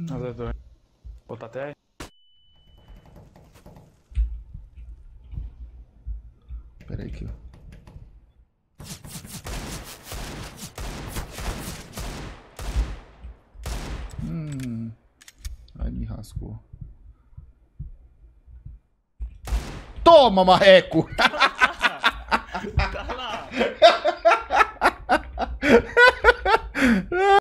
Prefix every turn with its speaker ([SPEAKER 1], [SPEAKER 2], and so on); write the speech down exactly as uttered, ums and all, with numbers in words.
[SPEAKER 1] Azedou. Botar até aí.
[SPEAKER 2] Pera aí que eu... Hum... Ai, me rascou. Toma, marreco!
[SPEAKER 1] Tá lá.